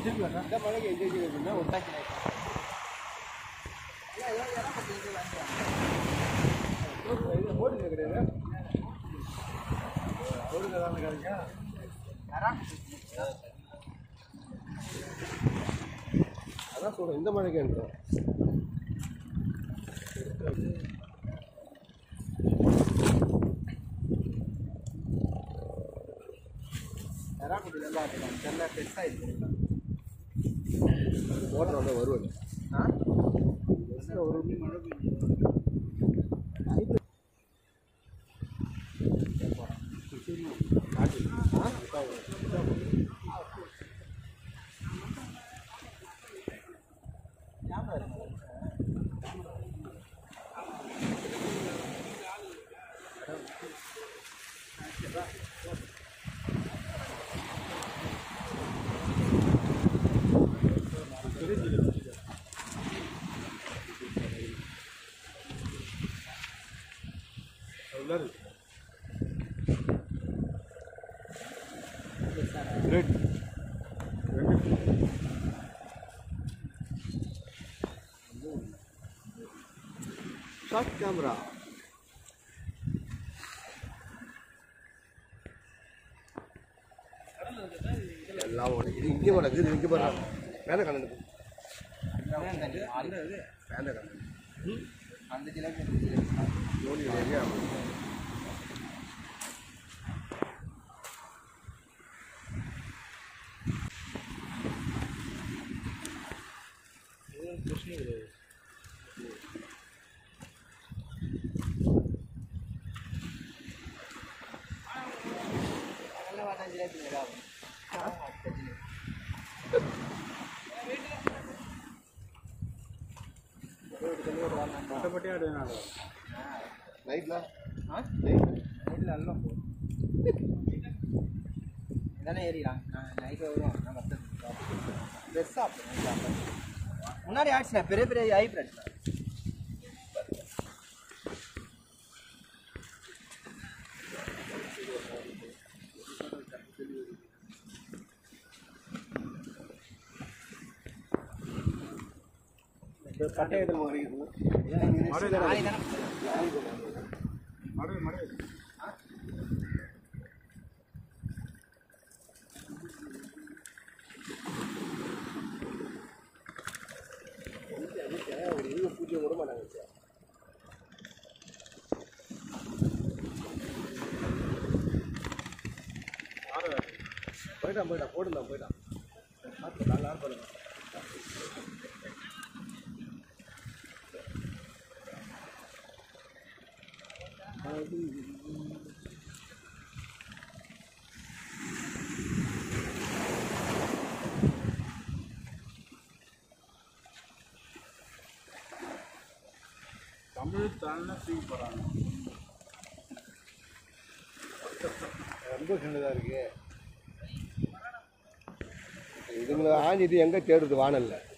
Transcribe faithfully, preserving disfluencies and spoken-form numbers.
இந்த மழைக்கு எங்கே ஒட்டாக்கி போட்டு கிடையாது அவருக்கு தான் கிடைக்கா அதான் சொல்கிறேன் இந்த மழைக்கு என்றோம் எறாக்குட்டிலாம் இருக்கலாம் செல்ல பெருசாக இருக்கு ஓட்டுற வந்து வருவாங்க ஆ ஒரு மழை Red. Shot camera. எல்லாம் இது இங்கே போடாது இது இங்கே போடுறாங்க வேலை கலந்து வேலை கலந்து அந்த ஜிலேபி ஜோலி ஏரியா பிரச்சனை கிடையாது நைட்ல நைட்ல எல்லாம் போகும் இதானே ஏறிடலாம் நைட்டு வரும் பெருசாக முன்னாடி ஆயிடுச்சுண்ணா பெரிய பெரிய ஹைப்ரிட் பட்டயத்தில் ஒரு இது பூஜை கூட மாட்டாங்க போயிட்டான் போயிட்டான் போட்டுந்தான் போயிட்டான் பார்த்து நாலு நாள் பண்ணுங்க தமிழ் தானே தூக்கி போகிறாங்க ரொம்ப சின்னதாக இருக்கு இதுங்களை ஆஞ்சிட்டு எங்கே தேடுறது வானல்ல